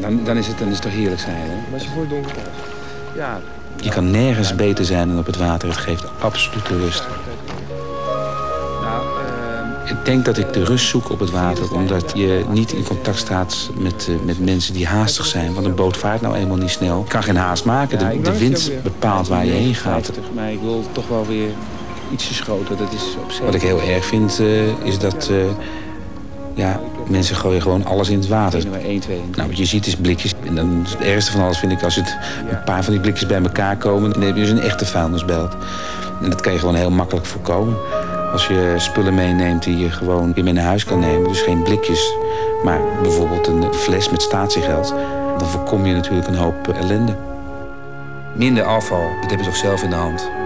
dan is het toch heerlijk zijn, hè? Maar als je voor het donker thuis. Ja. Je kan nergens beter zijn dan op het water. Het geeft absolute rust. Ik denk dat ik de rust zoek op het water, omdat je niet in contact staat met mensen die haastig zijn. Want een boot vaart nou eenmaal niet snel. Je kan geen haast maken. De wind bepaalt waar je heen gaat. Maar ik wil toch wel weer ietsjes groter. Dat is op zich. Wat ik heel erg vind, is dat mensen gooien gewoon alles in het water. Nou, wat je ziet is blikjes. En dan het ergste van alles vind ik als het een paar van die blikjes bij elkaar komen. Dan heb je dus een echte vuilnisbelt. En dat kan je gewoon heel makkelijk voorkomen. Als je spullen meeneemt die je gewoon weer mee naar huis kan nemen. Dus geen blikjes, maar bijvoorbeeld een fles met statiegeld. Dan voorkom je natuurlijk een hoop ellende. Minder afval, dat heb je toch zelf in de hand.